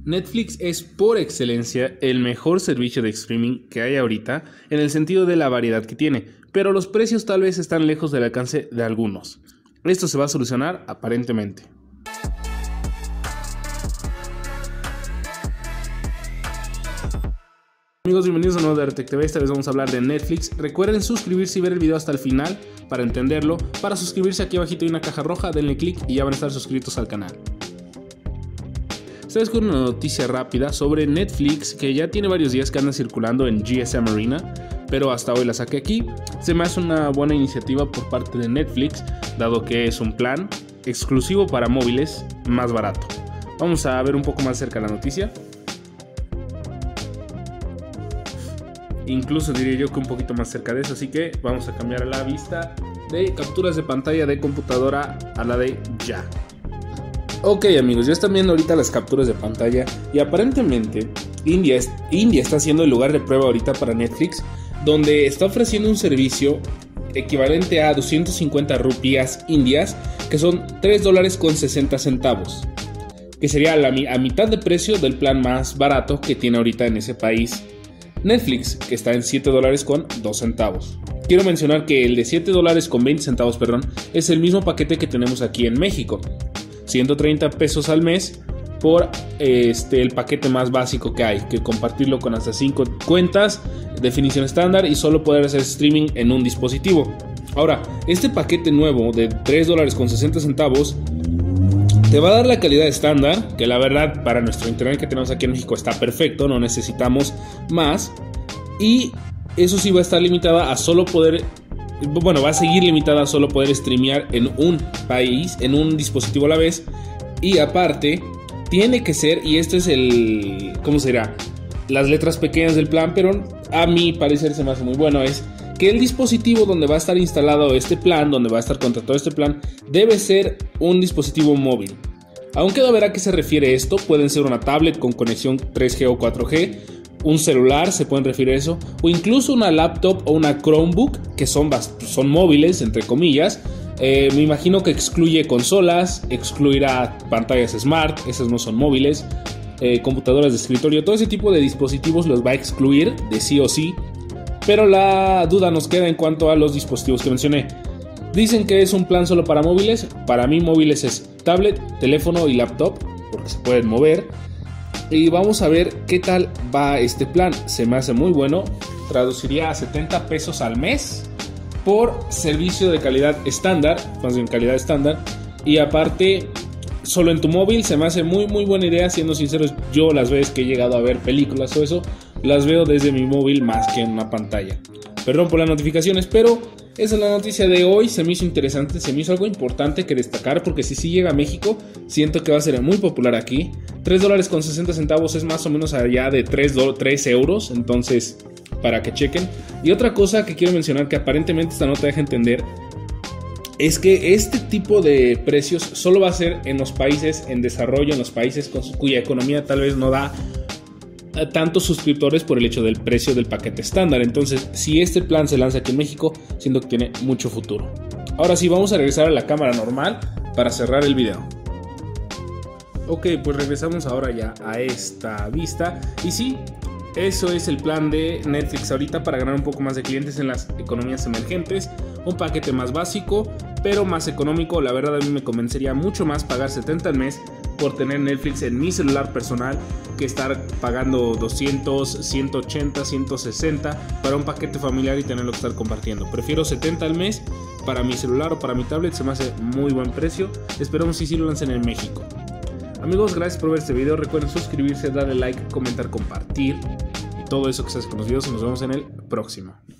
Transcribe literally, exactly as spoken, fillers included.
Netflix es por excelencia el mejor servicio de streaming que hay ahorita en el sentido de la variedad que tiene, pero los precios tal vez están lejos del alcance de algunos. Esto se va a solucionar aparentemente. Amigos, bienvenidos a un nuevo de Aerotech T V. Esta vez vamos a hablar de Netflix. Recuerden suscribirse y ver el video hasta el final para entenderlo. Para suscribirse, aquí abajito hay una caja roja, denle clic y ya van a estar suscritos al canal. Esta vez con una noticia rápida sobre Netflix que ya tiene varios días que anda circulando en G S M Arena, pero hasta hoy la saqué aquí. Se me hace una buena iniciativa por parte de Netflix, dado que es un plan exclusivo para móviles más barato. Vamos a ver un poco más cerca la noticia. Incluso diría yo que un poquito más cerca de eso, así que vamos a cambiar a la vista de capturas de pantalla de computadora a la de ya. Ok amigos, ya están viendo ahorita las capturas de pantalla y aparentemente India, es, India está siendo el lugar de prueba ahorita para Netflix, donde está ofreciendo un servicio equivalente a doscientas cincuenta rupias indias, que son tres dólares con sesenta centavos, que sería a, la, a mitad de precio del plan más barato que tiene ahorita en ese país Netflix, que está en siete dólares con dos centavos. Quiero mencionar que el de siete dólares con veinte centavos, perdón, es el mismo paquete que tenemos aquí en México. ciento treinta pesos al mes por este, el paquete más básico que hay, que compartirlo con hasta cinco cuentas, definición estándar y solo poder hacer streaming en un dispositivo. Ahora, este paquete nuevo de tres dólares con sesenta centavos te va a dar la calidad estándar, que la verdad para nuestro internet que tenemos aquí en México está perfecto, no necesitamos más, y eso sí va a estar limitada a solo poder, bueno, va a seguir limitada a solo poder streamear en un país, en un dispositivo a la vez, y aparte tiene que ser, y esto es el, ¿cómo se dirá? Las letras pequeñas del plan, pero a mi parecer se me hace muy bueno, es que el dispositivo donde va a estar instalado este plan, donde va a estar contratado este plan, debe ser un dispositivo móvil. Aunque no verá a qué se refiere esto, pueden ser una tablet con conexión tres G o cuatro G, un celular, se pueden referir a eso, o incluso una laptop o una Chromebook, que son, son móviles, entre comillas. Eh, me imagino que excluye consolas, excluirá pantallas smart, esas no son móviles, eh, computadoras de escritorio, todo ese tipo de dispositivos los va a excluir de sí o sí. Pero la duda nos queda en cuanto a los dispositivos que mencioné. Dicen que es un plan solo para móviles. Para mí móviles es tablet, teléfono y laptop, porque se pueden mover. Y vamos a ver qué tal va este plan. Se me hace muy bueno. Traduciría a setenta pesos al mes por servicio de calidad estándar, más bien calidad estándar. Y aparte, solo en tu móvil. Se me hace muy muy buena idea. Siendo sinceros, yo las veces que he llegado a ver películas o eso, las veo desde mi móvil más que en una pantalla. Perdón por las notificaciones, pero esa es la noticia de hoy. Se me hizo interesante, se me hizo algo importante que destacar, porque si sí llega a México, siento que va a ser muy popular aquí. tres dólares con sesenta centavos es más o menos allá de tres euros, entonces para que chequen. Y otra cosa que quiero mencionar, que aparentemente esta nota deja entender, es que este tipo de precios solo va a ser en los países en desarrollo, en los países con su, cuya economía tal vez no da tantos suscriptores por el hecho del precio del paquete estándar. Entonces, si este plan se lanza aquí en México, siento que tiene mucho futuro. Ahora sí, vamos a regresar a la cámara normal para cerrar el video. Ok, pues regresamos ahora ya a esta vista. Y sí, eso es el plan de Netflix ahorita para ganar un poco más de clientes en las economías emergentes. Un paquete más básico, pero más económico. La verdad, a mí me convencería mucho más pagar setenta al mes por tener Netflix en mi celular personal que estar pagando doscientos, ciento ochenta, ciento sesenta para un paquete familiar y tenerlo que estar compartiendo. Prefiero setenta al mes para mi celular o para mi tablet, se me hace muy buen precio. Esperamos si sí lo lancen en México. Amigos, gracias por ver este video. Recuerden suscribirse, darle like, comentar, compartir y todo eso que se hace con los videos, y nos vemos en el próximo.